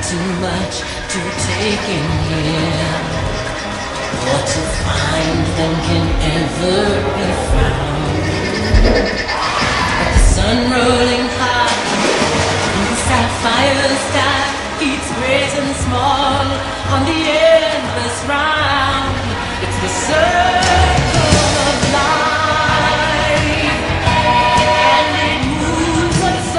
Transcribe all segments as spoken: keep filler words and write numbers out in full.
too much to take in here. What to find then can ever be found. But the sun rolling high in the sapphire sky keeps great and small on the endless round. It's the circle of life, and it moves us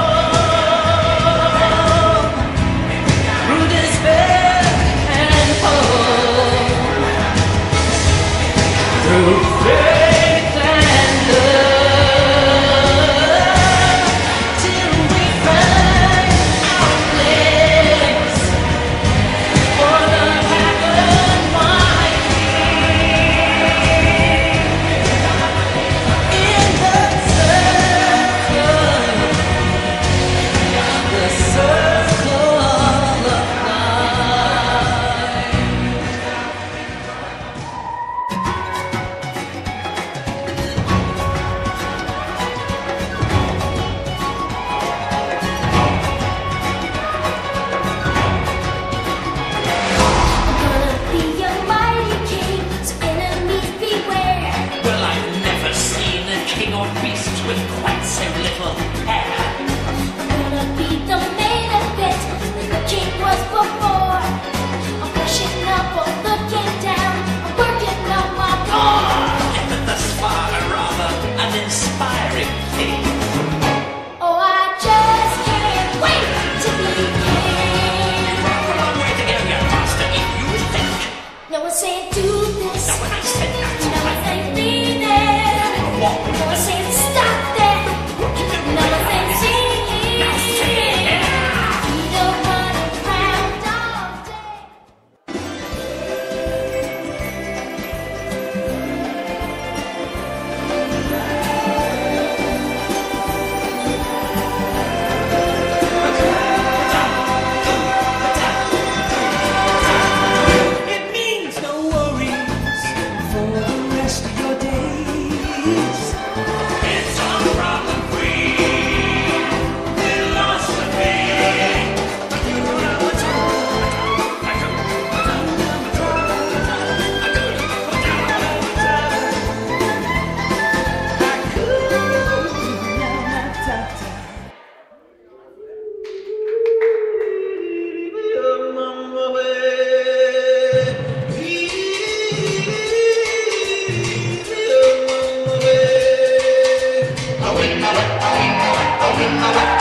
all through despair and hope, through faith and love, till we find our place for the black and white in the circle, the circle of life. I'm gonna be a mighty king, so enemies beware. Well, I've never seen a king or beast with quite so little hair. I'm gonna be the main event, like the king was before. I'm pushing up or looking down, I'm working on my core. Yet thus far a rather uninspiring king. Oh, I just can't wait to be king. You've got a long way to go, young master, if you think. No one saying do this, Now when I said that, no one saying be there, no one saying stop there, no one saying see here. We don't run around all day. It means no worries for the rest of your days. It's all problem-free philosophy. I win, I win, I win, I win, I win.